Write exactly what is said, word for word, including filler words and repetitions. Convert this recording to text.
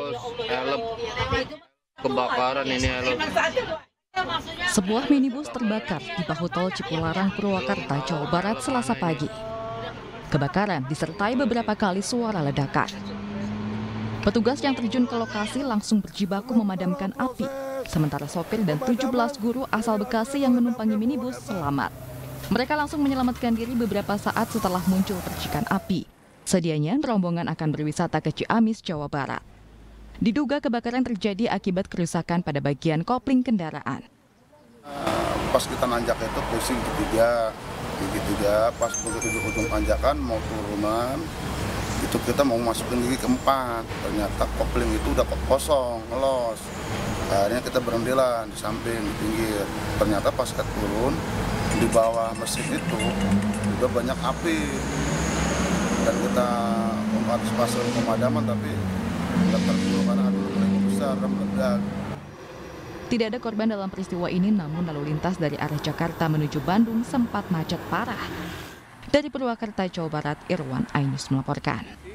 helm kebakaran ini helm. Sebuah minibus terbakar di bahu tol Cipularang, Purwakarta, Jawa Barat, Selasa pagi. Kebakaran disertai beberapa kali suara ledakan. Petugas yang terjun ke lokasi langsung berjibaku memadamkan api, sementara sopir dan tujuh belas guru asal Bekasi yang menumpangi minibus selamat. Mereka langsung menyelamatkan diri beberapa saat setelah muncul percikan api. Sedianya rombongan akan berwisata ke Ciamis, Jawa Barat. Diduga kebakaran terjadi akibat kerusakan pada bagian kopling kendaraan. Uh, pas kita nanjak itu pusing ketiga, ketiga pas begitu di ujung tanjakan mau turunan, itu kita mau masukin gigi keempat, ternyata kopling itu udah kosong, ngelos. Akhirnya kita berhentilah di samping, di pinggir. Ternyata pas kita turun, di bawah mesin itu juga banyak api. Dan kita mengantisipasi pemadaman, tapi tidak terburu karena ada luka besar dan meledak. Tidak ada korban dalam peristiwa ini, namun lalu lintas dari arah Jakarta menuju Bandung sempat macet parah. Dari Purwakarta, Jawa Barat, Irwan Ainus melaporkan.